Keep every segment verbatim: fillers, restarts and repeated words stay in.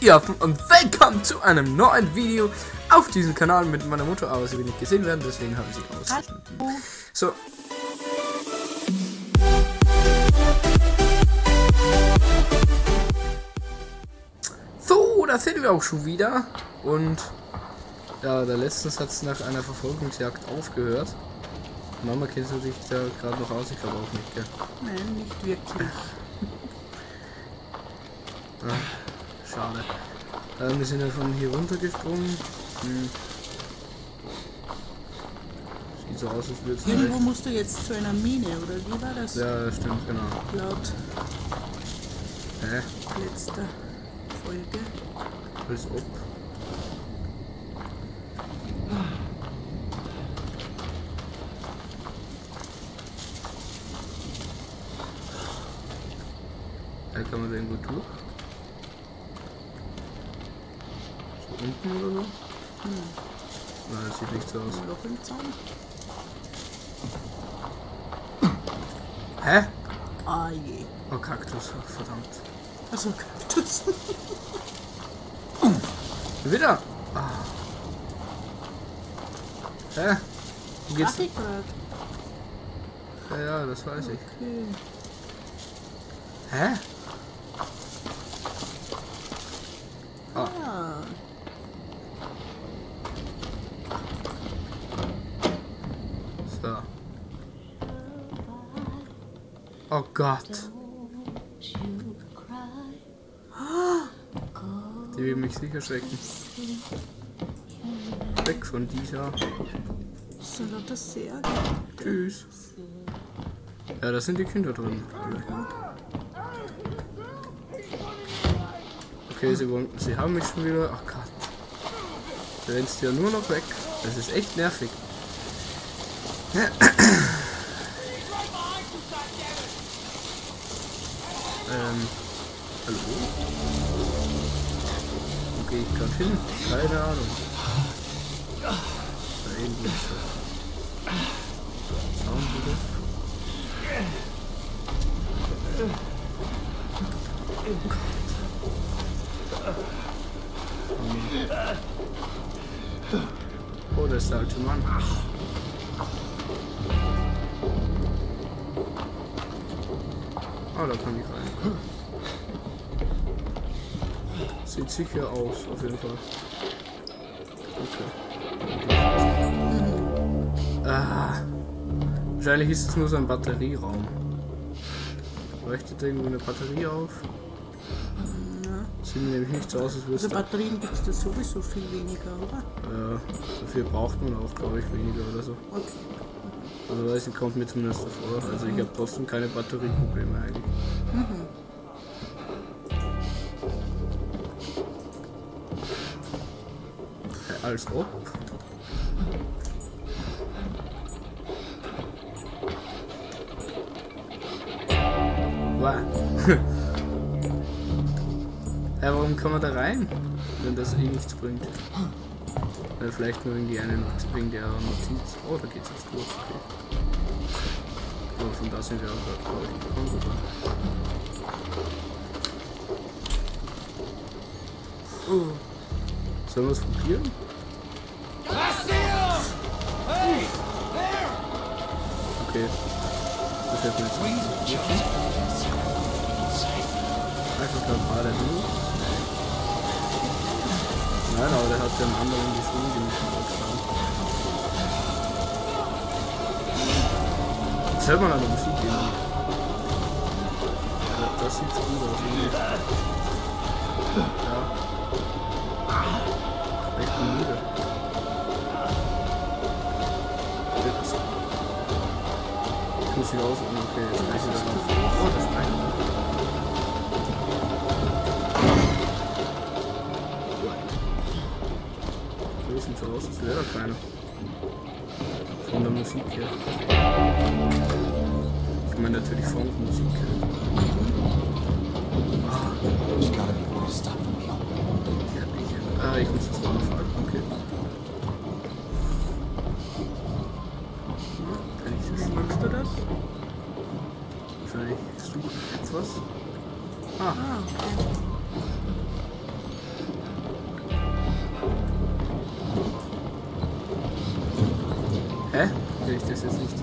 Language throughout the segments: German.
ihr und willkommen zu einem neuen Video auf diesem Kanal mit meiner Mutter, aber sie will nicht gesehen werden, deswegen habe ich sie ausgeschnitten. So. So, da sind wir auch schon wieder und ja, der letztens hat es nach einer Verfolgungsjagd aufgehört. Mama, kennst du dich da gerade noch aus? Ich glaube auch nicht, gell? Nein, nicht wirklich. Ah, schade. Äh, wir sind ja von hier runtergesprungen. Hm. Sieht so aus, als würde es Irgendwo musst du jetzt zu einer Mine, oder wie war das? Ja, stimmt, genau. Laut Hä? letzter Folge. Als ob. Da kann man da irgendwo durch. So unten oder so? Hm. Nein, das sieht nicht so aus. Ein Loch im Zaun. Hä? Ah je. Oh, Kaktus, oh, verdammt. Also Kaktus. Wieder? Ah. Hä? Wie geht's? Ach, ich grad. Ja, ja, das weiß ich. Okay. Hä? Ah. Ah. So. Oh Gott. Die will mich sicher schrecken. Weg von dieser. Das sind doch das sehr. Tschüss. Ja, da sind die Kinder drin. Alle. Okay, sie wollen. Sie haben mich schon wieder. Ach Gott. Du rennst ja nur noch weg. Das ist echt nervig. ähm. Hallo? Wo gehe ich gerade hin? Keine Ahnung. Da irgendwie ist so. Schauen wir doch. Oh, das ist der alte Mann. Oh, da kann ich rein. Sieht sicher aus, auf jeden Fall. Okay. Ah. Wahrscheinlich ist es nur so ein Batterieraum. Leuchtet irgendwo eine Batterie auf? Ja. Sieht nämlich nicht so aus, als würde Also es. Batterien gibt es da sowieso viel weniger, oder? Ja, dafür braucht man auch, glaube ich, weniger oder so. Okay. Also weiß ich, kommt mir zumindest davor. Also ich habe trotzdem keine Batterieprobleme eigentlich. Mhm. Ja, als ob. Wow. Ja, warum kann man da rein, wenn das eh nichts bringt? Oder vielleicht nur irgendwie eine Not wegen der Notiz. Oh, da geht's jetzt durch. Okay. Aber von da sind wir auch, glaube ich, gekommen sogar. Oh. Sollen wir es probieren? Okay. Das hält mir jetzt. Einfach normal der Hund. Nein, aber der hat den anderen die Schuhe gemischt. Das hört man an der Musik gehen. Ja, das sieht so gut aus. Ja. Ich bin müde. Ich muss hier raus und okay, jetzt kann ich wieder raus. Oh, das sprengt. Sieht so aus, als wäre da keiner. Von der Musik her. Ich meine natürlich von der Musik her. Ah. Ah, ich muss das mal anfangen, okay. Kann ich das? Wie machst du das? Wahrscheinlich suche ich etwas. Ah. Ah, okay. es jetzt nicht.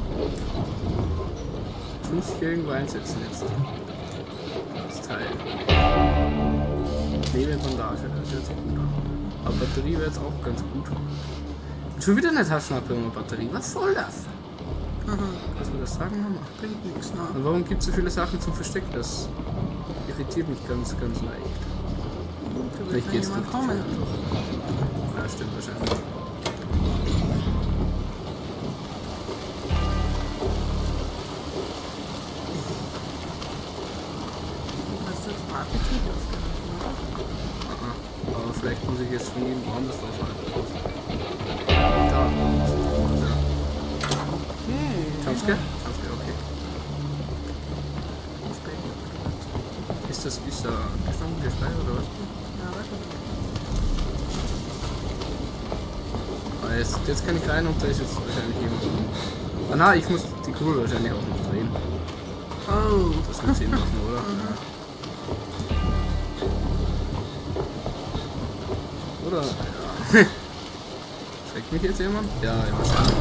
Ich muss ich irgendwo einsetzen jetzt. Das Teil. Nebelbandage, das hört sich gut an. Aber Batterie wäre jetzt auch ganz gut. Und schon wieder eine Taschenabwärmer-Batterie. Was soll das? Mhm. Kannst du das sagen, Mama? Bringt nichts, ne? Und warum gibt es so viele Sachen zum Verstecken? Das irritiert mich ganz, ganz leicht. Da wird Vielleicht dann geht's jemand durch. kommen. Ja, stimmt wahrscheinlich. Hast du jetzt Appetit aufgehalten, oder? Aha. Aber vielleicht muss ich jetzt von jedem anders draufhalten. Da. Okay. Jumpscare? Jumpscare, okay. Spät. Ist das, ist da gestanden, gespeichert oder was? Ja, warte. Ah, jetzt, jetzt kann ich rein und da ist jetzt wahrscheinlich jemand. Ah na, ich muss die Kugel wahrscheinlich auch noch drehen. Oh. Das wird Sinn machen, oder? Ja. Oder? Ja. Schreckt mich jetzt jemand? Ja, ja, wahrscheinlich.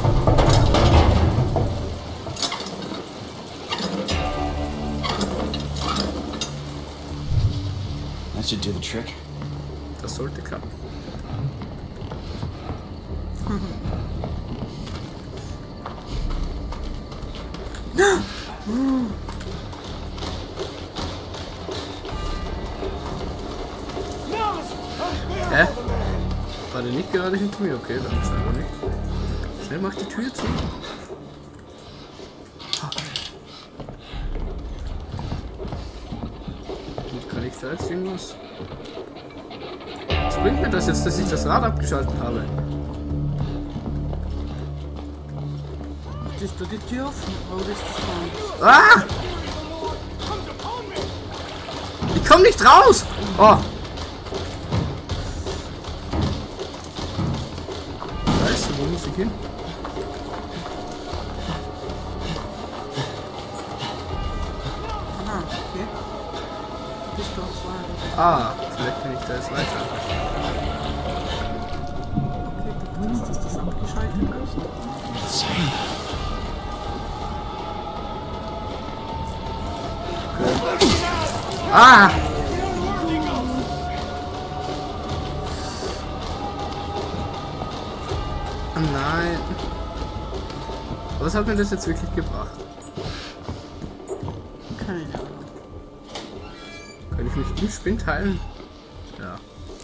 That should do the trick. Das sollte klappen. Hä? War der nicht gerade hinter mir? Okay, dann scheinbar nicht. Schnell mach die Tür zu. Und kann ich da jetzt irgendwas? Was bringt mir das jetzt, dass ich das Rad abgeschaltet habe? Ist da die Tür offen? Oder ist das dran? Ah! Ich komm nicht raus! Oh! Scheiße, wo muss ich hin? Aha, okay. Bist du auch vorher? Ah, vielleicht kann ich da jetzt weiter. Okay, du willst, dass das abgeschaltet ist? Ah! Oh nein. Was hat mir das jetzt wirklich gebracht? Keine Ahnung. Kann ich mich im Sprint heilen? Ja.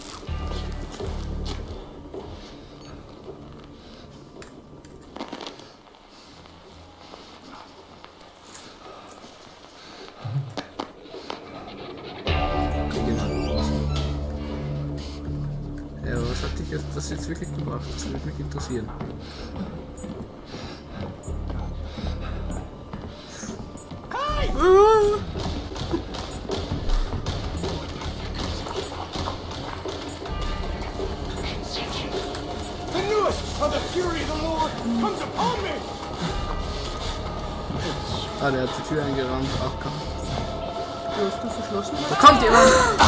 Ja, aber was hat dich jetzt, das jetzt wirklich gebracht? Das würde mich interessieren. The newest of the fury of the Lord comes upon me! Ah, der hat die Tür eingerannt. Ach komm. Du hast du verschlossen? Da kommt jemand!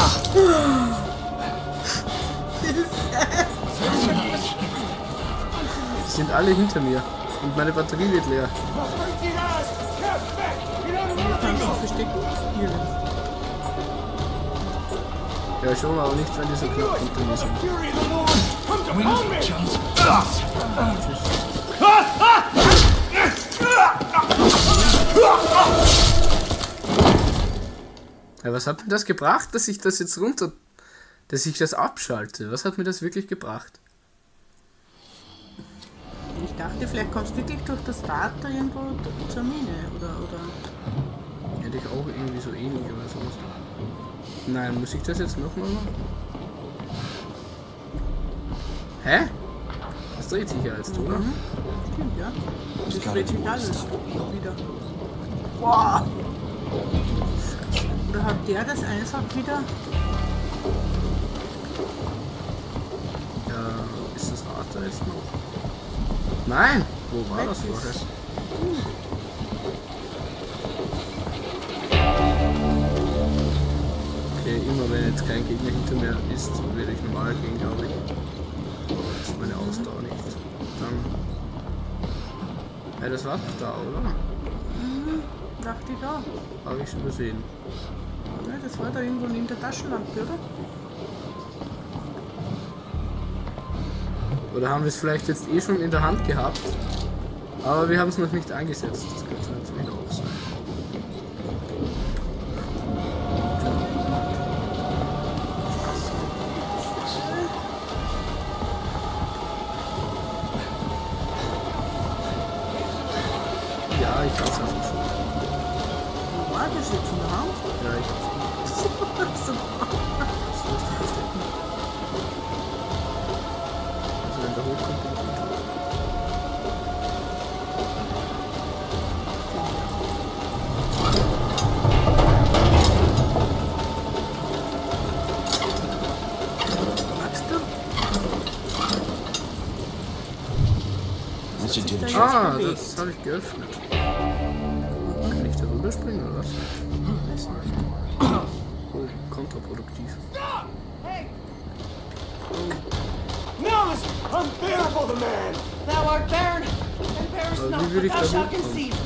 Die sind alle hinter mir. Und meine Batterie wird leer. Kannst du verstecken? Hier. Ja schon, aber nicht, wenn die so knapp hinter mir sind. Fury of the Lord comes upon me! Ja, was hat mir das gebracht, dass ich das jetzt runter... dass ich das abschalte? Was hat mir das wirklich gebracht? Ich dachte, vielleicht kommst du wirklich durch das Rad da irgendwo zur Mine, oder, oder... Hätte ich auch irgendwie so ähnlich oder sowas. Nein, muss ich das jetzt nochmal machen? Hä? Das dreht sich ja jetzt, oder? Mhm. Stimmt, ja. Das gotta dreht do sich what alles it's wieder. Boah! Oder hat der das einfach wieder? Ja, ist das Rad da jetzt noch? Nein! Wo war Weg das ist. vorher? Okay, immer wenn jetzt kein Gegner hinter mir ist, werde ich normal gehen, glaube ich. Das ist meine Ausdauer nicht. Dann. Ja, das war doch da, oder? Mhm, dachte ich auch. Habe ich übersehen. Ja, das war da irgendwo neben der Taschenlampe, oder? Oder haben wir es vielleicht jetzt eh schon in der Hand gehabt, aber wir haben es noch nicht eingesetzt. Das könnte natürlich auch sein. Ja, ich weiß es schon. Wo war das jetzt in der Hand? Ja, ich hab's So. Das wirst du verstecken. Also wenn der hochkommt, dann kommt er. Magst du? That should do the trick. Ah, das habe ich geöffnet. Kann ich da rüberspringen oder was? Weiß nicht. Oh, kontraproduktiv. Now is unbearable, the man! Thou art barren, and bearest Aber not, wie will but ich thou da shalt hochkommen? conceive.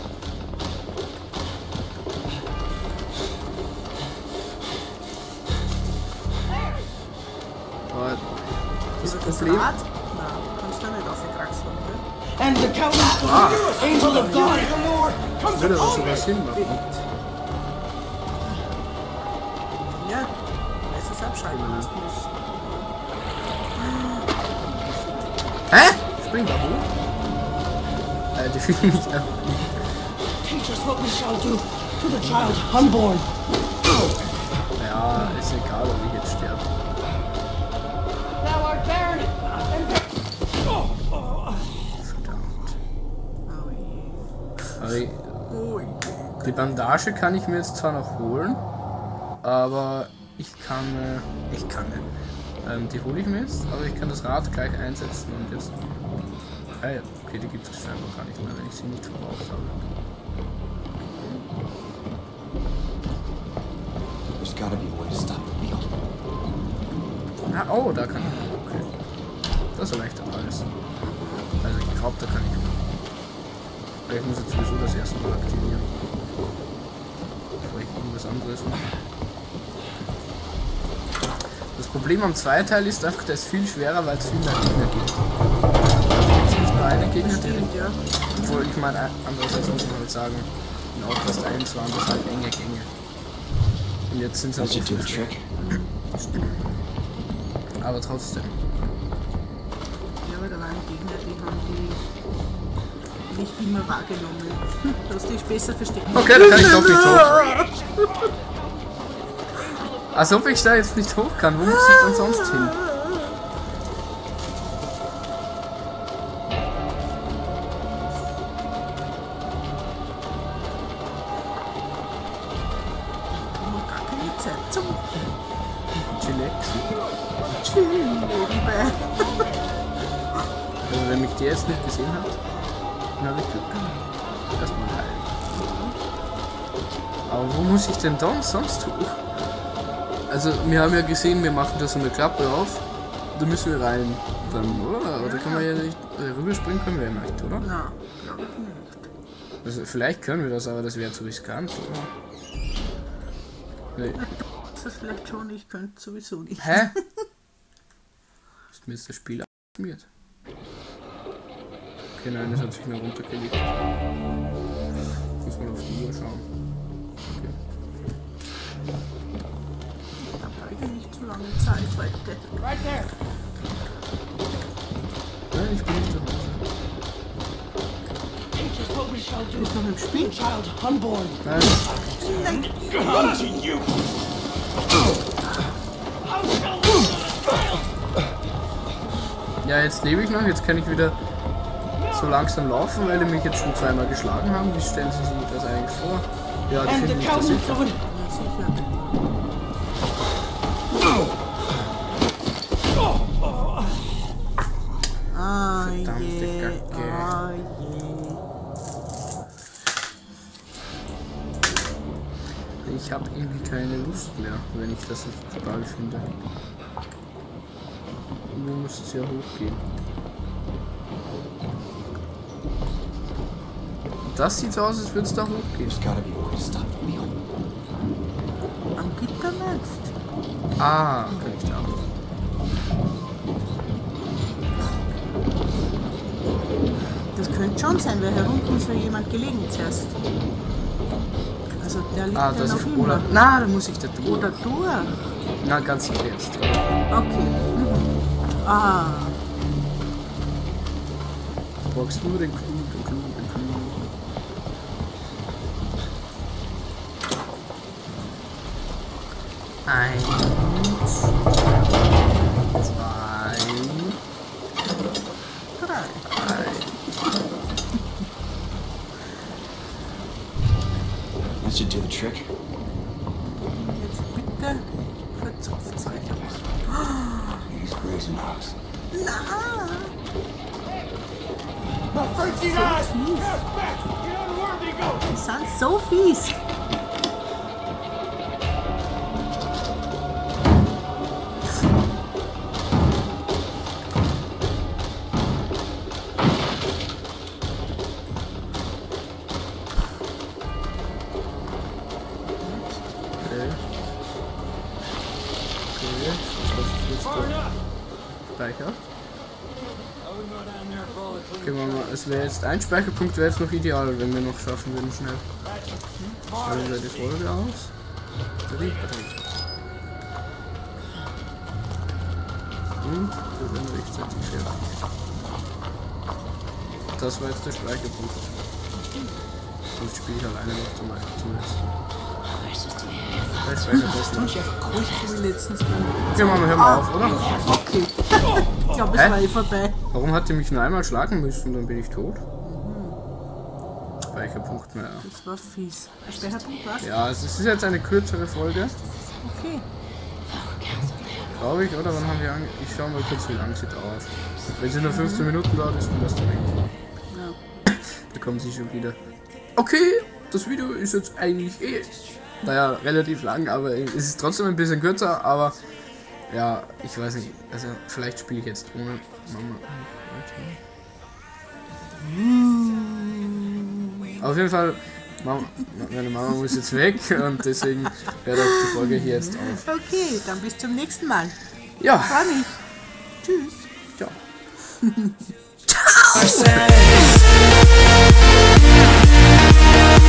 Aber das Das Problem... Rad? Nein, du kannst da nicht aufgekraxt werden, gell? And the countless Ah, angel of God. The Lord comes würde das upon sogar me! Sinn machen. Ja, weil du es abschalten lassen musst. Hä? Spring da hoch? Äh, die finden mich einfach nicht. Teach us what we shall do to the child unborn. Ja, ist egal, ob ich jetzt sterbe. Thou art barren, and Verdammt. Oh je. Aber ich, Oh je. die Bandage kann ich mir jetzt zwar noch holen, aber ich kann, äh, ich kann, äh, ähm, die hole ich mir jetzt, aber ich kann das Rad gleich einsetzen und jetzt, ah ja, okay, die gibt es scheinbar gar nicht mehr, wenn ich sie nicht verbraucht habe. There's gotta be a way to stop the wheel. Ah, oh, da kann ich, okay. Das erleichtert alles. Also ich glaube, da kann ich, vielleicht muss ich sowieso das erste Mal aktivieren. Bevor ich irgendwas anderes mache. Das Problem am Zweiteil ist einfach, der ist viel schwerer, weil es viel mehr Gegner gibt. Da gibt es nicht nur einen Gegner, der Stimmt, ja. obwohl ich meine, andererseits muss man halt sagen, in Outlast eins waren das halt enge Gänge. Und jetzt sind es halt That should do the viel trick. aber trotzdem. Ja, aber da waren Gegner, die haben die nicht immer wahrgenommen. Du hast dich besser verstecken. Okay, da kann ich doch nicht hoch. Als ob ich da jetzt nicht hoch kann, wo muss ich denn sonst hin? noch gar keine Zeit zum Chillax. Chillen nebenbei. Also wenn mich der jetzt nicht gesehen hat, dann habe ich Glück. Erstmal heilen. Aber wo muss ich denn dann sonst hoch? Also wir haben ja gesehen, wir machen da so eine Klappe auf. Da müssen wir rein dann, oder? Oder kann man ja nicht äh, rüberspringen, können wir ja nicht, oder? Na, glaube ich nicht. Also vielleicht können wir das, aber das wäre zu riskant, oder? Nee. Das ist vielleicht schon, ich könnte sowieso nicht. Hä? Ist mir jetzt das Spiel abgeschmiert? Okay, nein, das hat sich noch runtergelegt. Muss man auf die Uhr schauen. Okay. Ich habe leider nicht so lange Zeit heute. Right there. Nein, ich bin nicht zu Hause. Teach us what we shall do Ist noch im to Spiel? the child unborn. Nein, Come to you! ja, jetzt lebe ich noch, jetzt kann ich wieder so langsam laufen, weil die mich jetzt schon zweimal geschlagen haben. Wie stellen Sie sich das eigentlich vor? Ja, die And the finden mich da countless sicher. of Ja, sicher. Ah Verdammte je, Kacke. ah je. Ich habe irgendwie keine Lust mehr, wenn ich das nicht total finde. Wo muss es ja hochgehen? das sieht so aus, als würde es da hochgehen. There's gotta be a way to stop the wheel. Am Gitter meinst? Ah, kann ich da hoch. Das könnte schon sein, weil herunten ist ja jemand gelegen zuerst. Also der liegt Ah, ja das noch ist. immer. Oder. Na, da muss ich da durch. Oder durch. Na, ganz sicher jetzt. Okay. Mhm. Ah. Du brauchst nur den Clou, den Clou, den Clou. Eins. Zwei. Drei. Drei. That should do the trick. Jetzt bitte verzupft euch aus. These brazen hooks. Na! My freaking So eyes! fies. Yes, back! Get unworthy, go! Die sind so fies. Okay. Okay. Was ist jetzt Far da? enough! Speicher. Okay, Mama, es wäre jetzt ein Speicherpunkt, wäre jetzt noch ideal, wenn wir noch schaffen würden, schnell. Dann wäre die Folge aus. Batterie, Batterie. Und wir werden rechtzeitig fertig. Das war jetzt der Speicherpunkt. Sonst spiele ich alleine noch zum, zum letzten. Der Speicherpunkt. So wie letztens beim. Okay, Mama, hör mal auf, oder? Okay. Ich glaube, es Hä? war eh vorbei. Warum hat die mich nur einmal schlagen müssen, dann bin ich tot? Speicherpunkt mehr. Das war fies. Ein Speicherpunkt war's? Ja, es ist jetzt eine kürzere Folge, Okay. glaube ich, oder? Wann haben wir ange... Ich schau mal kurz, wie lange sie dauert. Wenn sie nur fünfzehn Minuten dauert, ist mir das dann eigentlich. Ja. Da kommen sie schon wieder. Okay, das Video ist jetzt eigentlich eh, naja, relativ lang, aber es ist trotzdem ein bisschen kürzer, aber ja, ich weiß nicht, also vielleicht spiele ich jetzt ohne Mama. Auf jeden Fall, Mama, meine Mama muss jetzt weg und deswegen hört auch die Folge hier jetzt auf. Okay, dann bis zum nächsten Mal. Ja, Freu mich. Tschüss. ciao.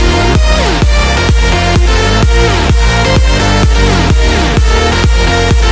We'll be right back.